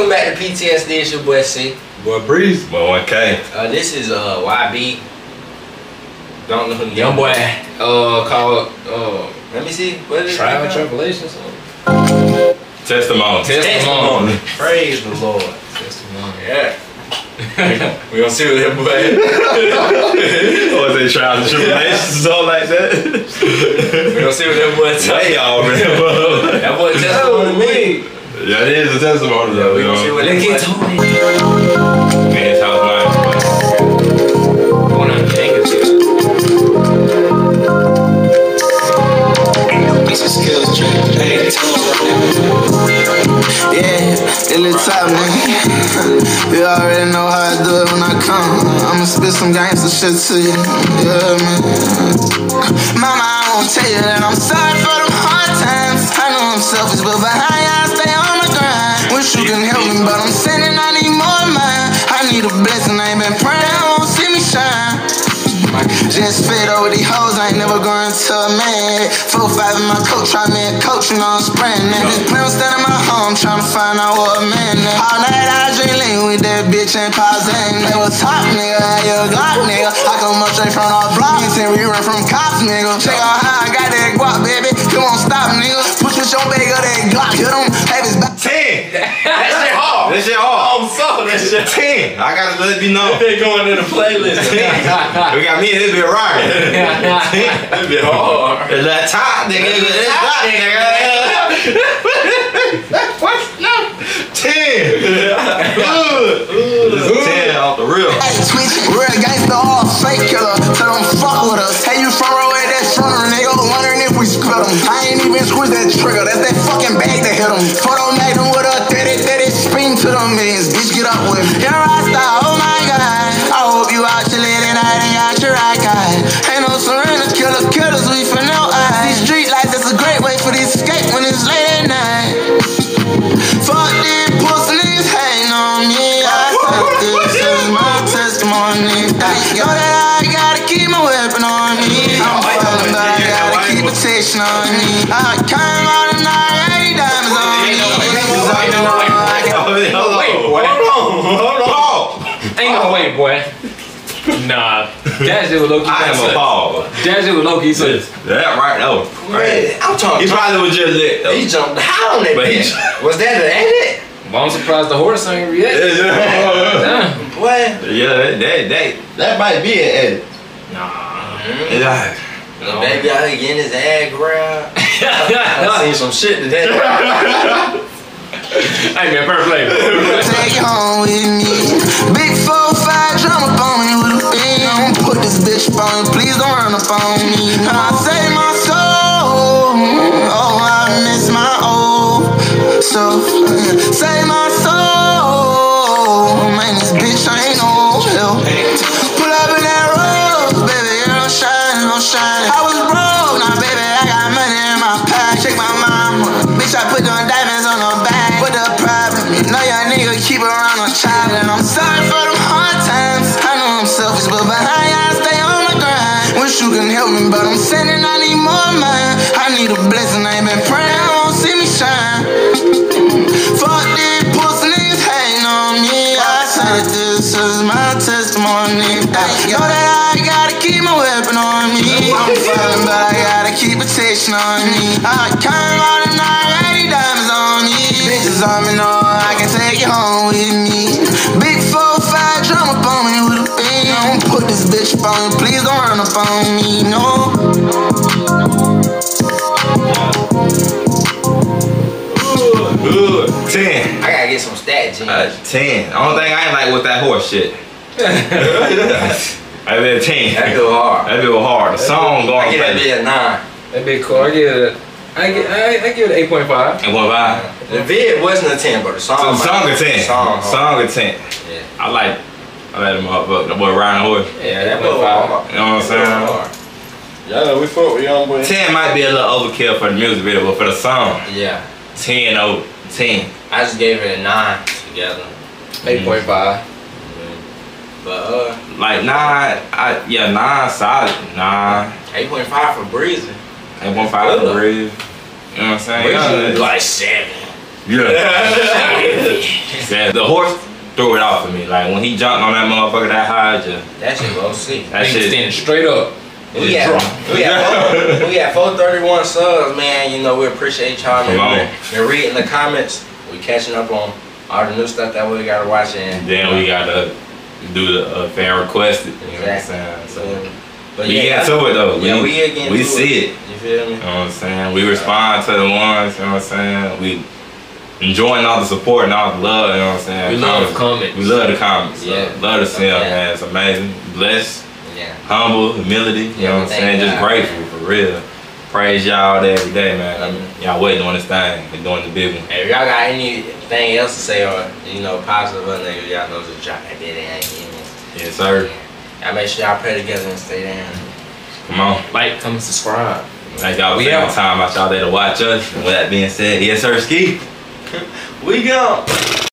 Welcome back to PTSD. It's your boy C. Boy Breeze. Boy 1K. This is YB. Don't know who the young boy. Called let me see. What is it? Trial and Tribulations. Testimony. Praise the Lord. Testimony. Yeah. We gonna see what that boy. Or is it trials and tribulations or like that? We gonna see what that boy tell They already. That boy testimony to me. Yeah, it is a testimony. Yeah, we gonna see what that boy told me. Man's house nice. Going on the handkerchief. It's a skills trick. Yeah, it little top, nigga. You already know how I do it when I come. I'ma spit some gangsta shit to you. Yeah, man. Mama, I won't tell you that I'm sorry for them hard times. I know I'm selfish, but behind you I stay on my grind. Wish you can help me, but I'm sinning, I need more of mine. I need a blessing, I ain't been praying, I won't see me shine. Just fed over these hoes, I ain't never going to a man. 4-5 in my coat, try me a coach, you know I'm spraying that. This plan was standing in my home, trying to find out what a man is. All night I drink lean with that bitch and pause and they was top, nigga, had your Glock, nigga. I come up straight from our block, and we run from cops, nigga. Check out how I got that guap, baby, you won't stop, nigga. Push with your bag of that Glock, hit them, baby's back. 10. That shit hard. That shit hard. I'm so that shit. 10. I gotta let you know. That been going in the playlist. 10. We got me and this bit rocking. That been hard. It's that top, nigga. It's that nigga. What? No. 10. Good. 10 off the real. Switch, real gangsta, all fake killer. Tell them fuck with us. Hey, you front row at that front nigga. Wondering if we split them. I ain't even squeeze that trigger. That's that fucking bag that hit them. Photo made them with a 30 spin to them millions. Bitch, get up with me. You're a rockstar, oh my god. I hope you out your late night and got your right guy. Ain't no surrender, killers, we for no eyes. These street lights, that's a great way for these escape when it's late at night. Fuck these pussy niggas hating on me. I said this is my testimony. Know that I gotta keep my weapon on me. I'm falling, but I gotta keep protection on me. I came out and I 80 diamonds on me. Hold on. Ain't no way, boy. Nah, that shit was low key. I am a Paul. That shit was low key. That right, that was crazy. I'm talking. He probably was just lit though. He jumped high on that bitch. Was that the edit? Well, I'm surprised the horse ain't react. What? Yeah, that might be an edit. Nah. Yeah. The baby out here getting his ass grabbed. I seen some shit today. Hey man, perfect play. Take it home with me. Big 4-5 drum up on me with a beam. Don't put this bitch up on me, please don't run up on me. And I save my soul. Oh, I miss my old self. Save my soul. Man, this bitch ain't no help. Pull up in that rose, baby, you don't shine, don't shine. I was broke, now baby, I got money in my pack. Check my mama, bitch, I put them diamonds on her back. What the problem? You know your nigga keep around a child. And I'm sorry for them hard times. I know I'm selfish, but behind you I stay on my grind. Wish you can help me, but I'm sinning, I need more of mine. I need a blessing, I ain't been praying, I won't see me shine. Fuck these pussy niggas hating on me. I said this is my testimony. Know that I gotta keep my weapon on me. I'm falling, but I gotta keep protection on me. I came out and I 80 diamonds on me. Bitches on me, know I can take you home with me. Big 4-5 drum up on me with a beam. Don't put this bitch up on me, please don't run up on me, no. Good. 10. I gotta get some stat G. 10. Only thing I ain't like was that horse shit. I been 10. That go hard. That bit was hard. The song going. I get that bit a 9. That big cool. I give it 8.5. 8.5. The vid wasn't a 10, but the song. So the song a 10. Song a 10. Yeah. I like them up. The boy riding horse. Yeah, that was 5. hard. You know what I'm saying? Yeah, we fuck with young boy. 10 might be a little overkill for the music video, but for the song, Yeah. 10 over 10. I just gave it a 9 together. 8.5. But Like 9, 9 solid. 9. 8.5 for Breezy. 8.5 for Breeze. You know what I'm saying? Breezy Yeah. is like 7. Yeah. Yeah, the horse threw it off of me. Like when he jumped on that motherfucker that high, just That shit go see. that Nigga shit. standing straight up. We had 431 subs, man. You know, we appreciate y'all. Come on. And reading the comments. We catching up on all the new stuff that we gotta watch. And Then we gotta do the fan requested. You know what I'm Exactly. saying? So But we yeah, get to it though. Yeah, we get we to see it. You feel me? You know what I'm saying? We respond to the ones, you know what I'm saying? We enjoying all the support and all the love, you know what I'm saying? We love the comments. We love the comments. Yeah. Love to see them, Yeah. man. It's amazing. Blessed, Yeah. humble, humility, you know what I'm Thank saying? Just God. grateful for real. Praise y'all every day, man. I mean, y'all waiting on this thing and doing the big one. Hey, if y'all got anything else to say or, you know, positive or negative, y'all know to drop that bit in. Yes, sir. Y'all make sure y'all pray together and stay down. Come on. Like, comment, subscribe. Thank y'all for We taking out. the time out y'all day to watch us. And with that being said, yes, sir, Ski. We gone.